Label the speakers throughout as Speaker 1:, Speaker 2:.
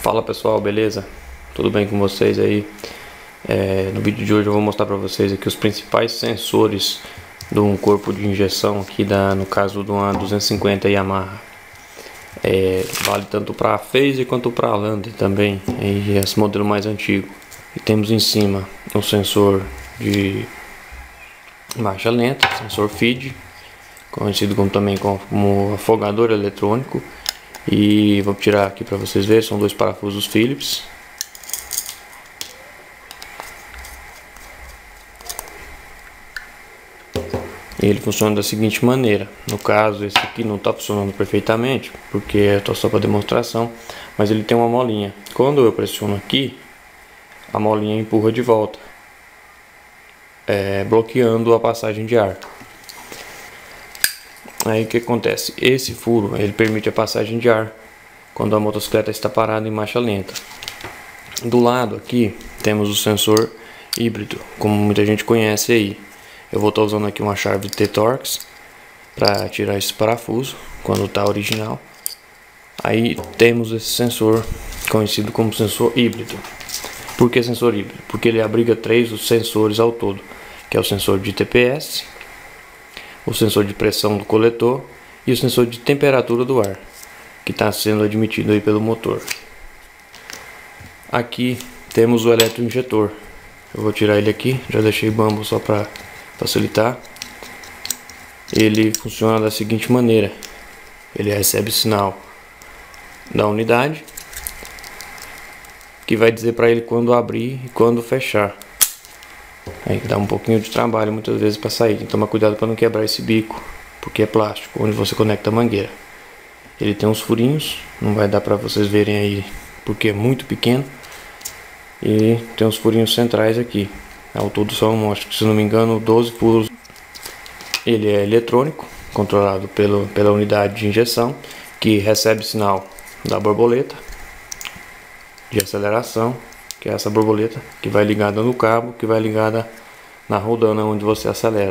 Speaker 1: Fala pessoal, beleza? Tudo bem com vocês aí? No vídeo de hoje eu vou mostrar para vocês aqui os principais sensores de um corpo de injeção aqui no caso de uma 250 Yamaha. Vale tanto para a Phase quanto para a Lander também, e esse modelo mais antigo. E temos em cima um sensor de marcha lenta, sensor feed, conhecido também como afogador eletrônico. E vou tirar aqui para vocês verem, são dois parafusos Phillips. Ele funciona da seguinte maneira. No caso, esse aqui não está funcionando perfeitamente, porque é só para demonstração, mas ele tem uma molinha. Quando eu pressiono aqui, a molinha empurra de volta, bloqueando a passagem de ar. Aí o que acontece? Esse furo ele permite a passagem de ar quando a motocicleta está parada em marcha lenta. Do lado aqui temos o sensor híbrido, como muita gente conhece aí. Eu vou estar usando aqui uma chave T-Torx para tirar esse parafuso quando está original. Aí temos esse sensor conhecido como sensor híbrido. Por que sensor híbrido? Porque ele abriga três sensores ao todo, que é o sensor de TPS, o sensor de pressão do coletor e o sensor de temperatura do ar, que está sendo admitido aí pelo motor. Aqui temos o eletroinjetor. Eu vou tirar ele aqui, já deixei bambo só para facilitar. Ele funciona da seguinte maneira: ele recebe sinal da unidade, que vai dizer para ele quando abrir e quando fechar. Aí dá um pouquinho de trabalho muitas vezes para sair. Tem que tomar cuidado para não quebrar esse bico, porque é plástico, onde você conecta a mangueira. Ele tem uns furinhos, não vai dar para vocês verem aí porque é muito pequeno. E tem uns furinhos centrais aqui. Ao todo são, acho que, se não me engano, 12 furos. Ele é eletrônico, controlado pela unidade de injeção, que recebe sinal da borboleta de aceleração, que é essa borboleta que vai ligada no cabo, que vai ligada na rodana onde você acelera.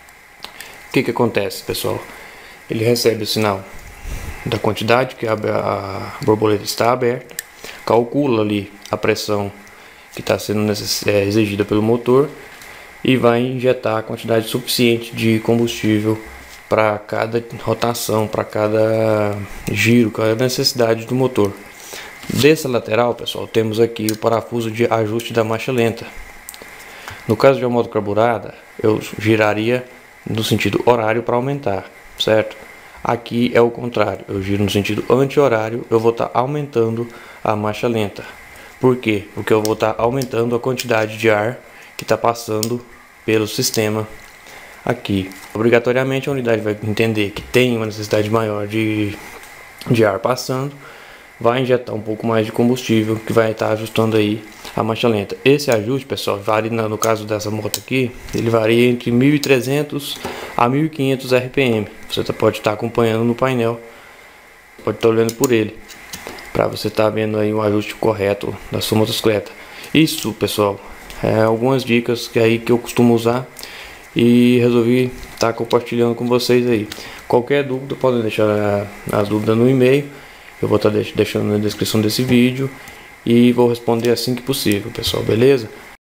Speaker 1: O que acontece, pessoal? Ele recebe o sinal da quantidade que a borboleta está aberta, calcula ali a pressão que está sendo exigida pelo motor e vai injetar a quantidade suficiente de combustível para cada rotação, para cada giro, cada necessidade do motor. Dessa lateral, pessoal, temos aqui o parafuso de ajuste da marcha lenta. No caso de uma moto carburada, eu giraria no sentido horário para aumentar, certo? Aqui é o contrário, eu giro no sentido anti-horário, eu vou estar aumentando a marcha lenta. Por quê? Porque eu vou estar aumentando a quantidade de ar que está passando pelo sistema aqui. Obrigatoriamente a unidade vai entender que tem uma necessidade maior de ar passando, vai injetar um pouco mais de combustível, que vai estar ajustando aí a marcha lenta. Esse ajuste, pessoal, varia, no caso dessa moto aqui, ele varia entre 1.300 a 1.500 RPM. Você pode estar acompanhando no painel, pode estar olhando por ele, para você estar vendo aí o ajuste correto da sua motocicleta. Isso, pessoal, algumas dicas que eu costumo usar e resolvi estar compartilhando com vocês aí. Qualquer dúvida, podem deixar as dúvidas no e-mail. Eu vou estar deixando na descrição desse vídeo e vou responder assim que possível, pessoal, beleza?